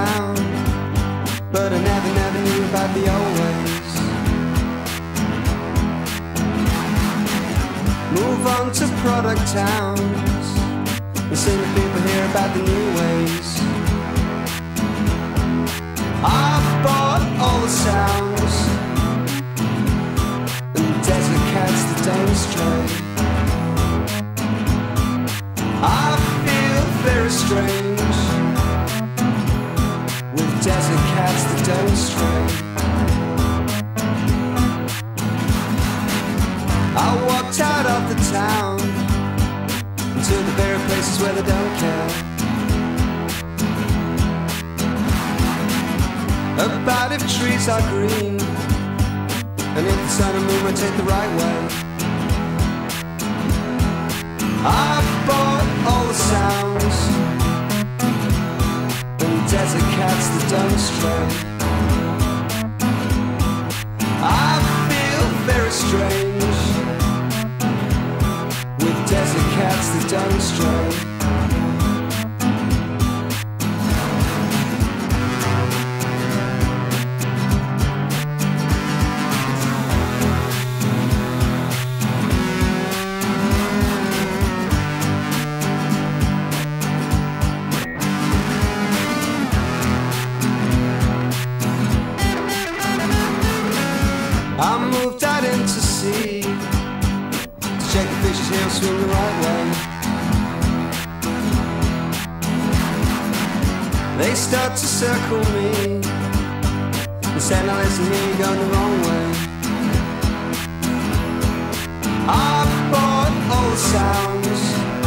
town, but I never knew about the old ways. Move on to product towns and see the people hear about the new ways. I've bought all the sounds and desert cats that don't stray. I feel very strange with desert cats that don't stray. I walked out of the town to the very places where they don't care about if trees are green and if the sun and moon rotate the right way. I bought all the sounds and desert cats that don't stray. I feel very strange with desert cats that don't stray. I moved out into sea to check the fishes here swim the right way. They start to circle me and say, now listen here, you're going the wrong way. I bought all the sounds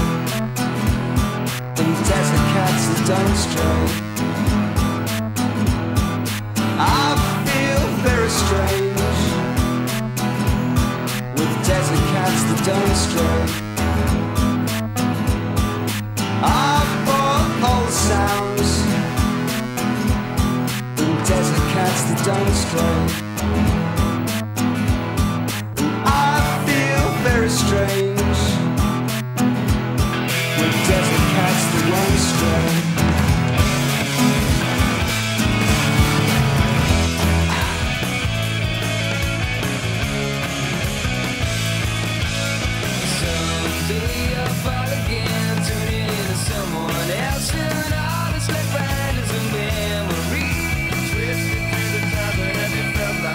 and desert cats that don't stray. I feel very strange desert cats that don't stray. I bought all the sounds and desert cats that don't stray. And I feel very strange with desert cats that won't stray. Felt like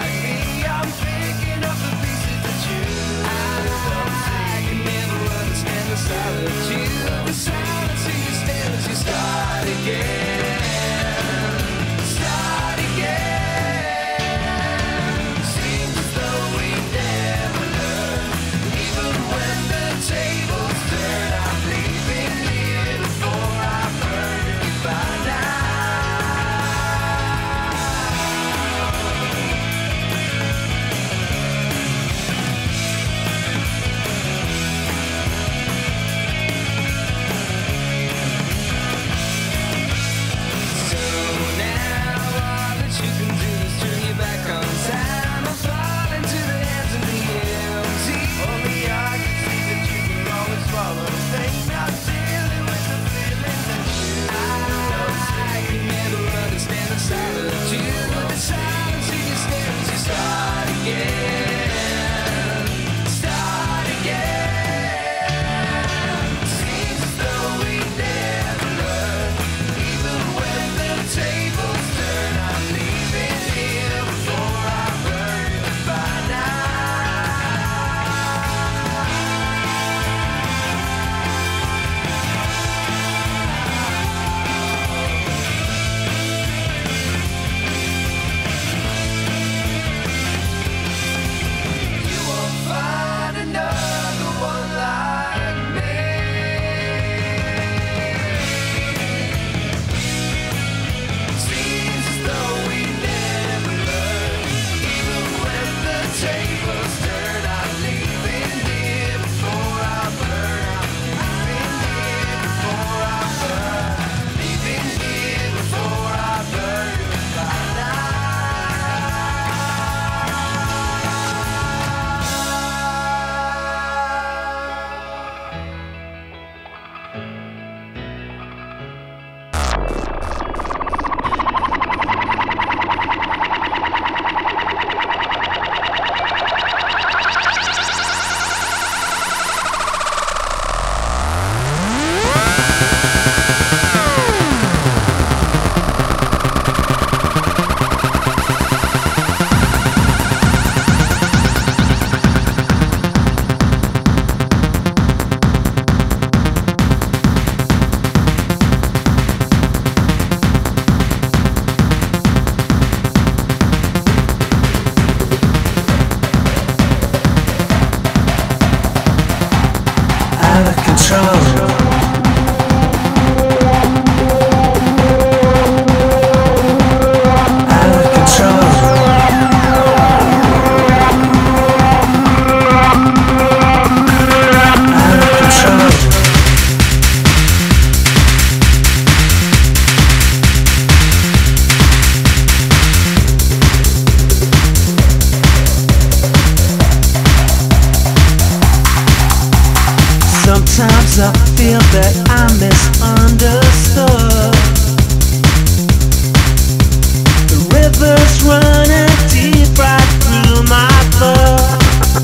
I feel that I'm misunderstood. The river's running deep right through my blood.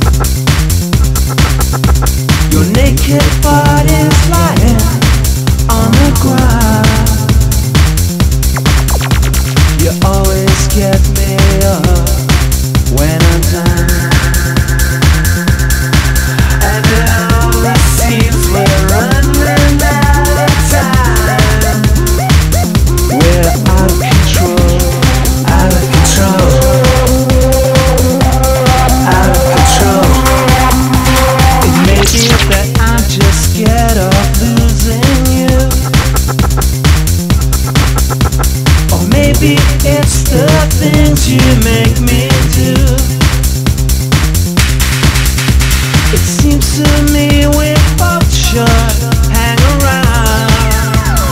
Your naked body's lying on the ground. You always get me up when I'm down. And it always seems we're running out of time. We're out of control, out of control, out of control. It may be that I'm just scared of losing you, or maybe it's the things you make me do. It seems to me we both should hang around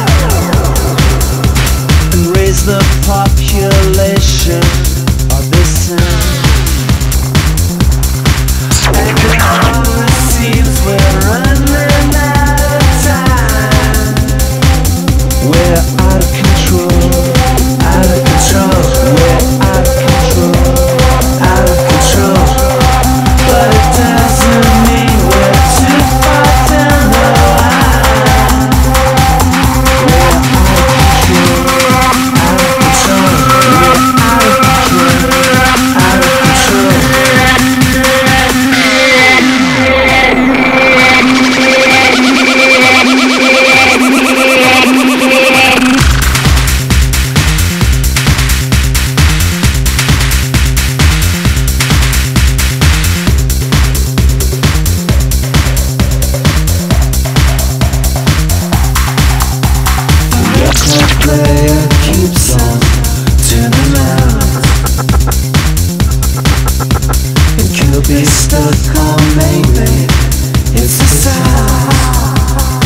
and raise the population of this town. And it always seems we're running out of time. We're out of control, out of control. We're out of control, out of control. But it doesn't mean we're too far down the line. We're out of control, out of control. We're out of control, out of player keeps on turning out. It could be stuck or maybe it's the sound.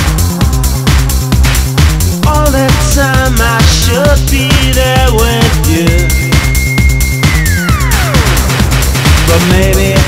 All the time I should be there with you, but maybe